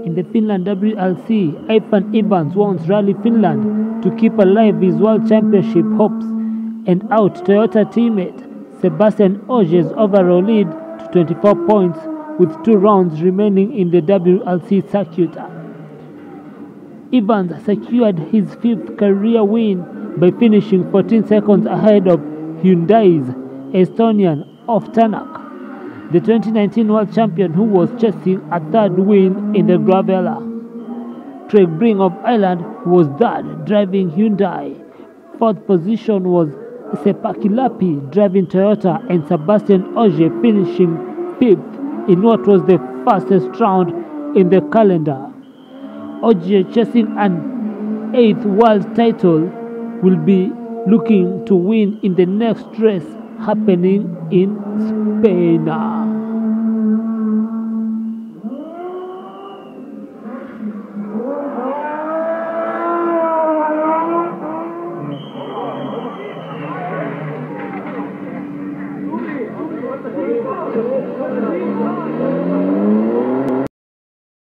In the Finland WRC, Ivan Evans wants Rally Finland to keep alive his World Championship hopes and out Toyota teammate Sebastian Ogier's overall lead to 24 points with 2 rounds remaining in the WRC circuit. Evans secured his 5th career win by finishing 14 seconds ahead of Hyundai's Estonian Ulf Tänak, the 2019 world champion who was chasing a 3rd win in the Gravela. Craig Breen of Ireland was 3rd, driving Hyundai. 4th position was Sepaki Lappi driving Toyota, and Sebastian Ogier finishing 5th in what was the fastest round in the calendar. Ogier, chasing an 8th world title, will be looking to win in the next race happening in Spain.